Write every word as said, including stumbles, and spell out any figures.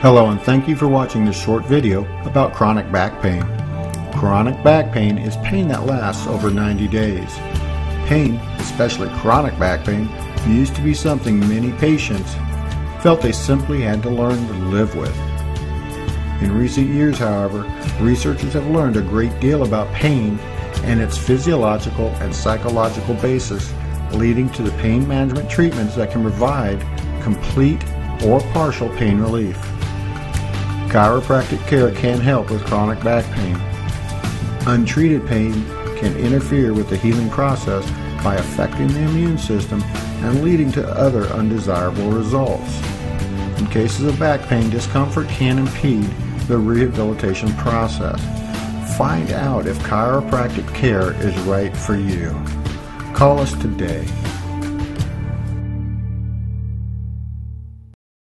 Hello and thank you for watching this short video about chronic back pain. Chronic back pain is pain that lasts over ninety days. Pain, especially chronic back pain, used to be something many patients felt they simply had to learn to live with. In recent years, however, researchers have learned a great deal about pain and its physiological and psychological basis, leading to the pain management treatments that can provide complete or partial pain relief. Chiropractic care can help with chronic back pain. Untreated pain can interfere with the healing process by affecting the immune system and leading to other undesirable results. In cases of back pain, discomfort can impede the rehabilitation process. Find out if chiropractic care is right for you. Call us today.